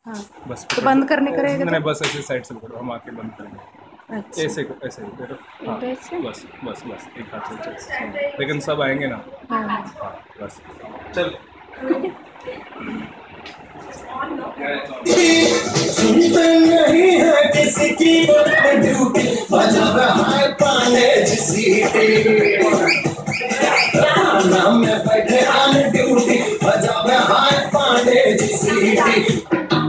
हाँ। बस तो बंद करने का रहेगा मैंने बस ऐसे साइड से पकड़ो, हम आके बंद करेंगे। अच्छा, ऐसे ऐसे करो। हाँ ऐसे? बस बस बस एक हाथ से चल, लेकिन सब आएंगे ना। हाँ हाँ। हाँ बस चल। सुनते नहीं है किसी की ड्यूटी, बजा रहा है पाने जिसी नाम में बैठे आन ड्यूटी, बजा रहा है पाने जिसी